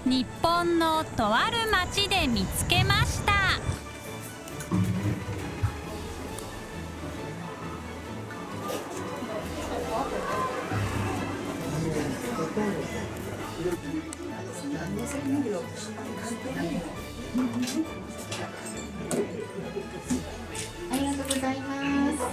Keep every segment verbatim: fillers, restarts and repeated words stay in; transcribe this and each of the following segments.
日本のとある町で見つけました。 ありがとうございます。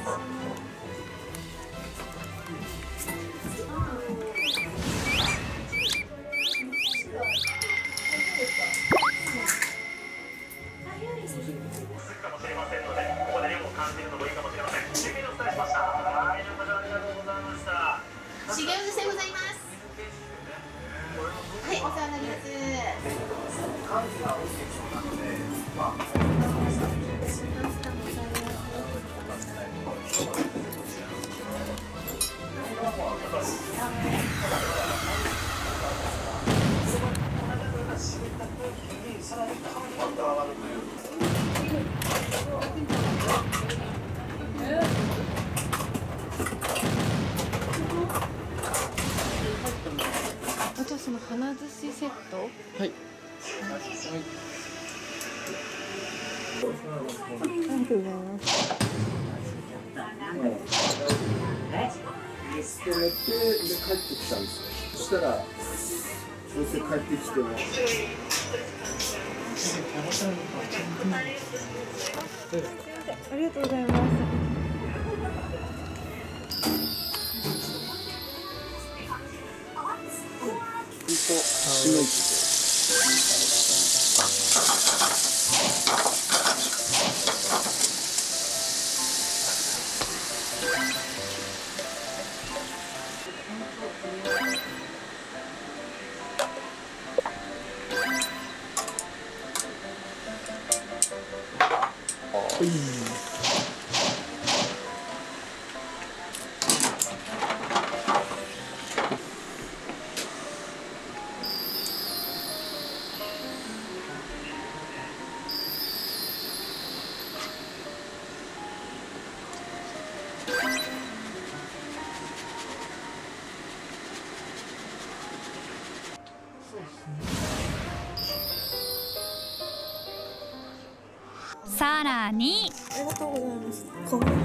しげうずでございます。はい、お世話になります。じゃあその花寿司セット。はい。はい。ありがとうございます。 止めてで帰ってきたんですよ。そしたらそして帰ってきても。 ありがとうございます。 さらにありがとうございます。かわいい。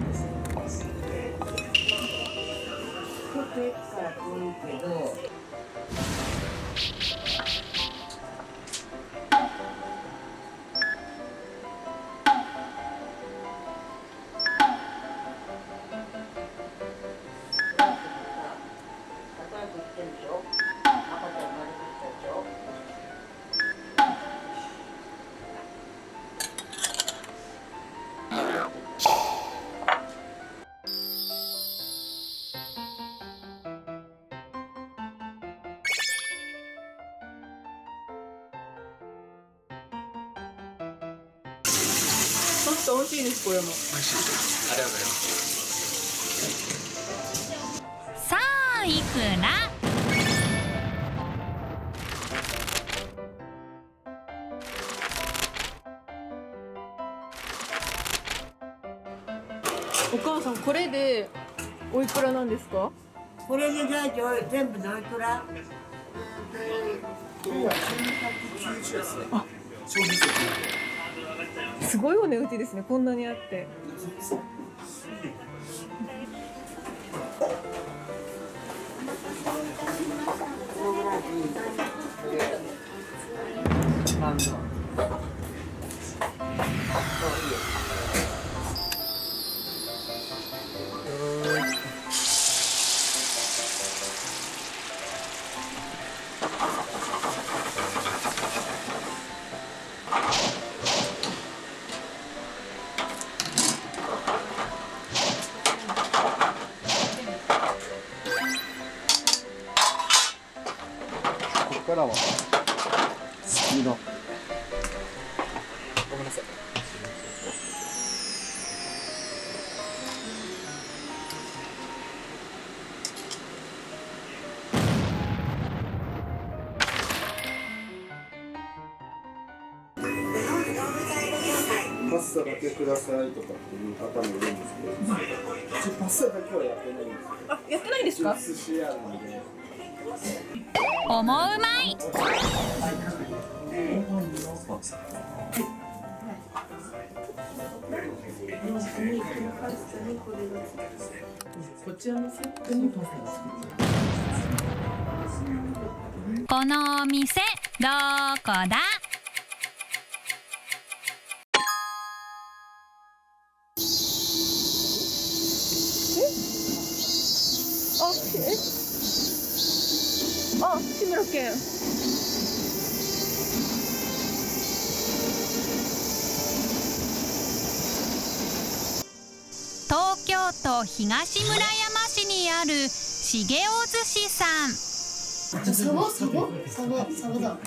ちょっと美味しいです。これも美味しいです。ありがとうございます。 さあいくらお母さん、これでおいくらなんですか？ これでじゃあ全部のいくら？ 今日はせんひゃくきゅうじゅうですね。あ、消費税。 すごいお値打ちですね。こんなにあって。 ここからはスピード。ごめんなさい。パスタだけくださいとかっていう方もいるんですけど、うちパスタだけはやってないんですよ。 あ、やってないんですか？ 寿司屋なんで。 思うまい。 こちらのセットにパスタがこのお店どこだ？ あ、え？あ、志村けん。 東京都東村山市にあるしげお寿司さん。 サバサバサバサバだ。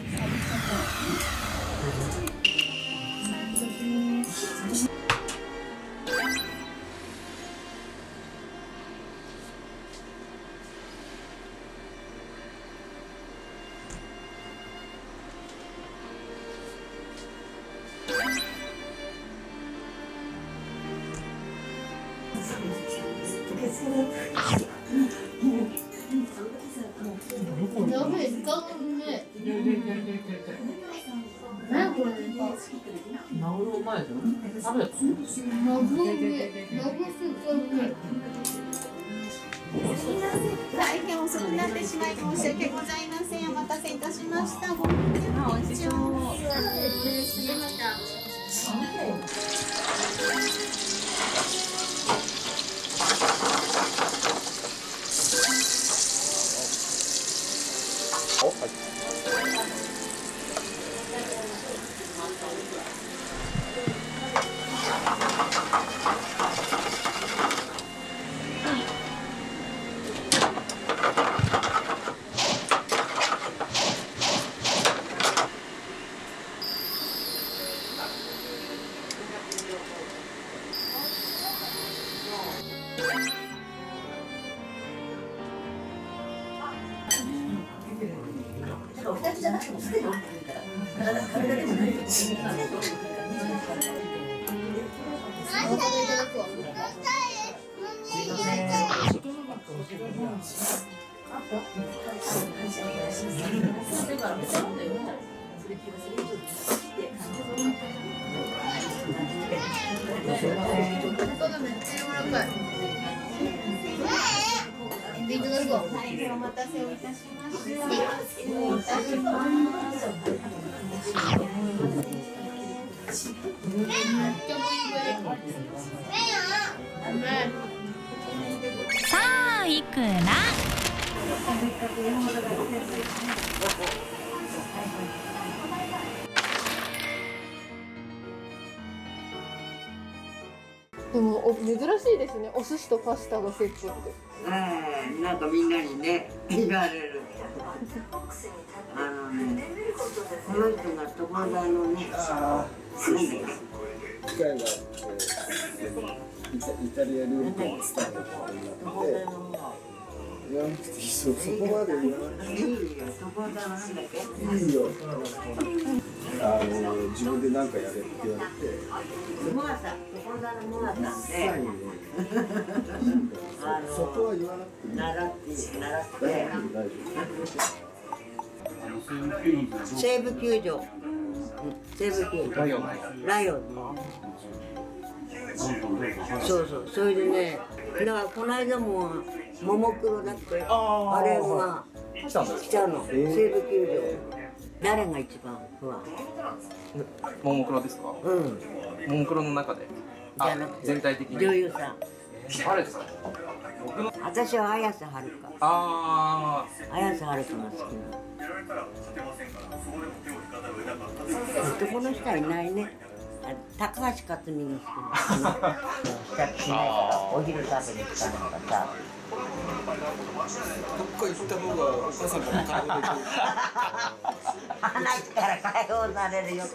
やべえ、時間がね。何これ。 マグロ前じゃん。食べた。 マグロね。マグロスープね。 すみません、大変遅くなってしまい申し訳ございません。お待たせいたしました。ごめんね。おいしそう。失礼しました。いただくわ。大変お待たせをいたしました。失礼いたします。 さあいくら？ でもお珍しいですね。お寿司とパスタがセットって。 ええ、なんかみんなにね言われる。あのね、この人が友達のね、住んでる。 機会があってイタ、イタリア料理を伝えることになって。言わなくていい、そこまで言わなくていい。 いいよ、友達なんだっけ？ いいよ。あの自分で何かやれって言われて。 モアさん、友達のモアさんで。あのそこは言わなくていい。 習って習って。 大丈夫。 西武球場。西武球場。ライオン。ライオン。そうそう、それでね、だからこの間もももクロだってあれが来ちゃうの、西武球場。誰が一番不安？ ももクロですか？ うん。 ももクロの中で。 じゃなくて全体的に。 女優さん。 誰ですか？僕の。 私は綾瀬はるか。 ああ。綾瀬はるかが好きな。男の人はいないね。高橋克実が好きなの。帰宅しないからお昼食べに来たのがさ。 どっか行った方がお母さんから解放できる。 話から解放されるよ。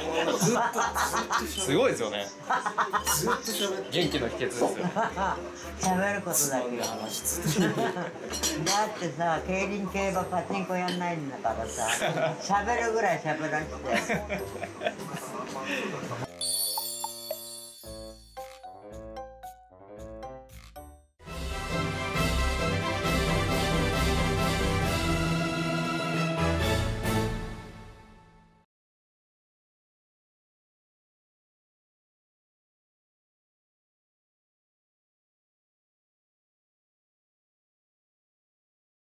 すごいですよね。 ずっと喋って。 元気の秘訣ですよ。 喋ることだけよ。だってさ、競輪競馬パチンコやんないんだからさ、喋るぐらい喋らせて。